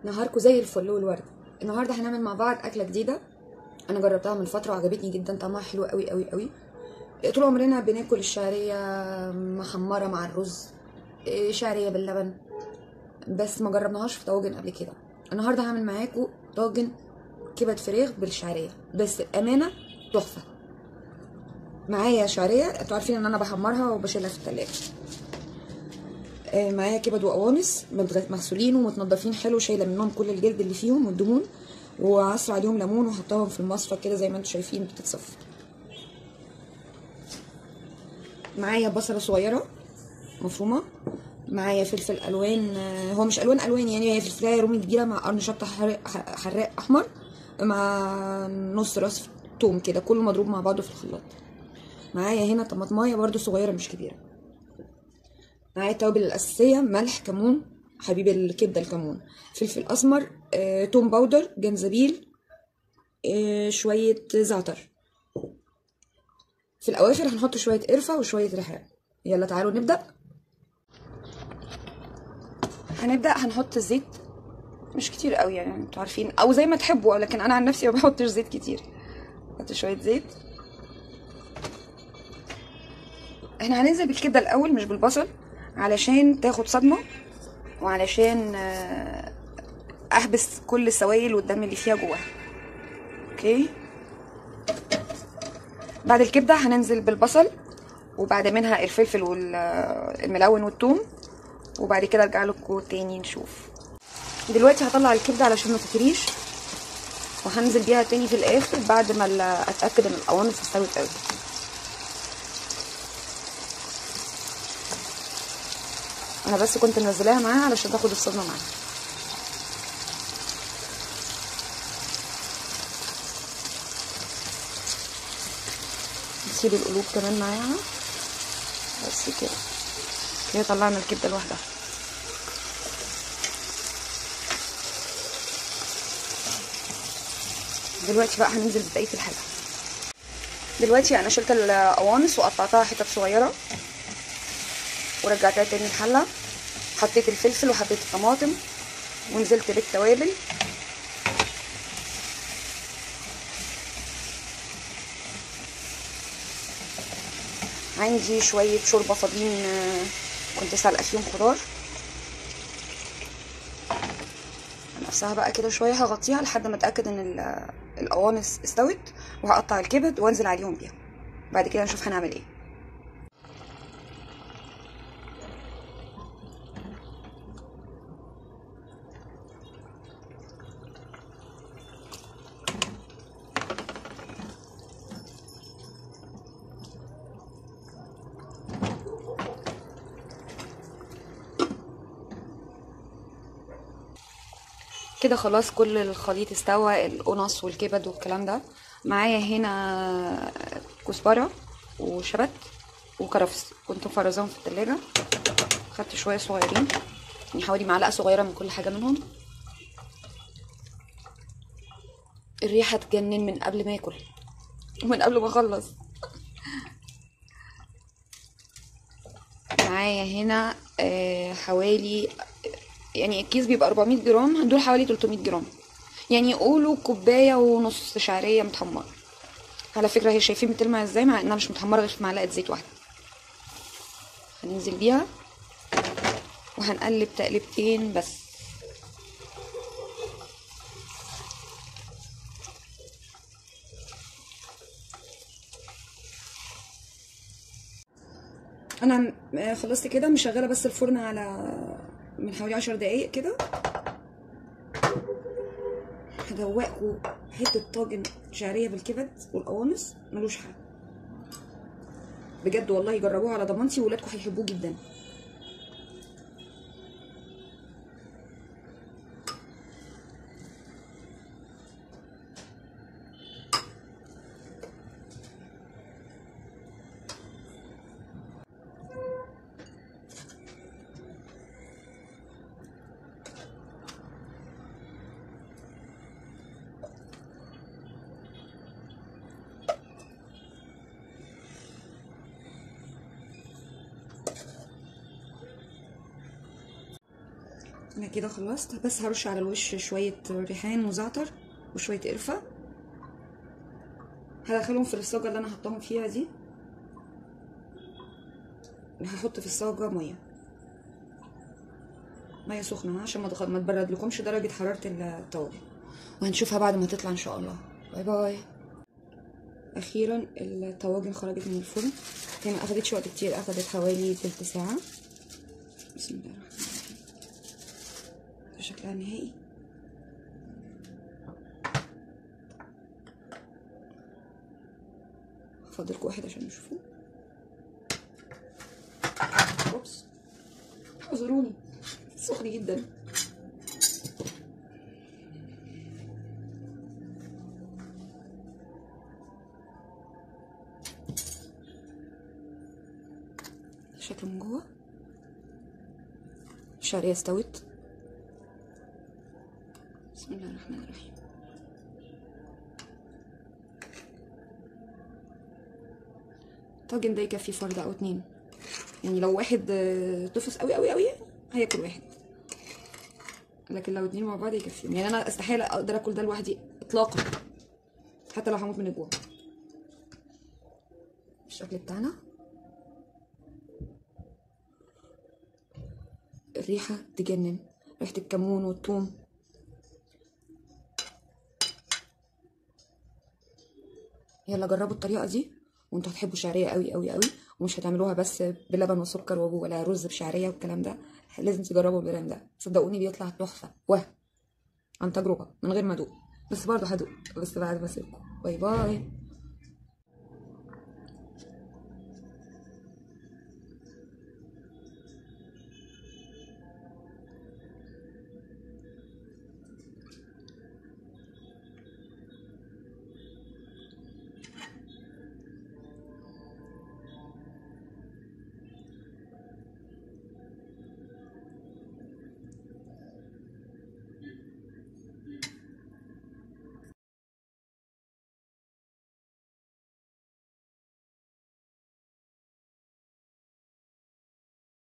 نهاركم زي الفل والورد. النهارده هنعمل مع بعض اكله جديده. انا جربتها من فتره وعجبتني جدا، طعمها حلو قوي قوي قوي. طول عمرنا بناكل الشعريه محمره مع الرز، شعريه باللبن، بس ما جربناهاش في طواجن قبل كده. النهارده هعمل معاكم طاجن كبد فراخ بالشعريه، بس الامانه تحفه. معايا شعريه، انتوا عارفين ان انا بحمرها وبشيلها في التلاجة. معايا كبد وقوانص مغسولين ومتنضفين حلو، شايله منهم كل الجلد اللي فيهم والدهون، وعصر عليهم ليمون وحطاهم في المصفى كده زي ما انتم شايفين بتتصفى. معايا بصله صغيره مفرومه، معايا فلفل الوان، هو مش الوان يعني، هي فلفلايه رومي كبيره مع قرن شطه حراق احمر، مع نص راس توم كده، كله مضروب مع بعضه في الخلاط. معايا هنا طماطمايه برده صغيره مش كبيره. معايا التوابل الاساسيه: ملح، كمون، حبيب الكبده الكمون، فلفل اسمر، توم باودر، جنزبيل، شويه زعتر. في الاواخر هنحط شويه قرفه وشويه ريحان. يلا تعالوا نبدا. هنحط الزيت مش كتير قوي يعني، انتوا عارفين او زي ما تحبوا، لكن انا عن نفسي ما بحطش زيت كتير. حط شويه زيت. احنا هننزل بالكبده الاول مش بالبصل، علشان تاخد صدمه، وعلشان احبس كل السوائل والدم اللي فيها جواها. اوكي. بعد الكبده هننزل بالبصل، وبعد منها الفلفل والملون والثوم، وبعد كده ارجع لكم تاني نشوف. دلوقتي هطلع الكبده علشان ما تتريش، وهنزل بيها تاني في الاخر بعد ما اتاكد ان القوانص استوت قوي. انا بس كنت منزلاها معاها علشان تاخد الصدمه معاها. نسيب القلوب كمان معاها بس كده طلعنا الكبده لوحدها. دلوقتي بقى هننزل ببقيه الحاجه. دلوقتي انا شلت القوانص وقطعتها حتت صغيره، ورجعتها تاني الحله. حطيت الفلفل وحطيت الطماطم ونزلت بالتوابل. عندي شويه شوربه فاضيين، كنت سالقه فيهم خضار نفسها بقى كده شويه. هغطيها لحد ما اتاكد ان القوانص استوت، وهقطع الكبد وانزل عليهم بيها. بعد كده نشوف هنعمل ايه. كده خلاص كل الخليط استوى، القنص والكبد والكلام ده. معايا هنا كزبره وشبت وكرفس، كنت مفرزاهم في التلاجة. خدت شويه صغيرين، يعني حوالي معلقه صغيره من كل حاجه منهم. الريحه تجنن من قبل ما اكل ومن قبل ما اخلص. معايا هنا حوالي، يعني الكيس بيبقى 400 جرام، دول حوالي 300 جرام، يعني قولوا كوبايه ونص شعريه متحمره. على فكره هي شايفين بتلمع ازاي، مع انها مش متحمره غير في معلقه زيت واحده. هننزل بيها وهنقلب تقلبتين بس. انا خلصت كده، مشغله بس الفرن على من حوالي 10 دقايق كده. هدوقكم حته طاجن شعريه بالكبد والقوانص ملوش حل بجد والله. جربوه على ضمانتي، وولادكم هيحبوه جدا. انا كده خلصت، بس هرش على الوش شويه ريحان وزعتر وشويه قرفه، هدخلهم في الصاجه اللي انا حطاهم فيها دي. هحط في الصاجه ميه سخنه عشان ما تبرد لكمش درجه حراره الطاجن، وهنشوفها بعد ما تطلع ان شاء الله. باي باي. اخيرا الطواجن خرجت من الفرن، هي ما اخدتش وقت كتير، اخدت حوالي تلت ساعه. بسم الله الرحمن الرحيم. ده شكلها النهائي. هفضلكوا واحد عشان نشوفه. اوبس اعذروني، سخن جدا. شكله من جوه الشعرية استوت. بسم الله الرحمن الرحيم. الطاجن ده يكفي فرد او اتنين، يعني لو واحد طفس قوي قوي قوي هياكل واحد، لكن لو اتنين مع بعض يكفيهم. يعني انا استحاله اقدر اكل ده لوحدي اطلاقا، حتى لو هموت من الجوع. الشكل بتاعنا، الريحه تجنن، ريحه الكمون والثوم. يلا جربوا الطريقه دي وانتوا هتحبوا شعريه قوي قوي قوي، ومش هتعملوها بس بلبن وسكر ولا رز بشعريه والكلام ده، لازم تجربوا البراند ده، صدقوني بيطلع تحفه عن تجربه من غير ما ادوق، بس برضه هدوق بس بعد ما اسيبكم. باي باي.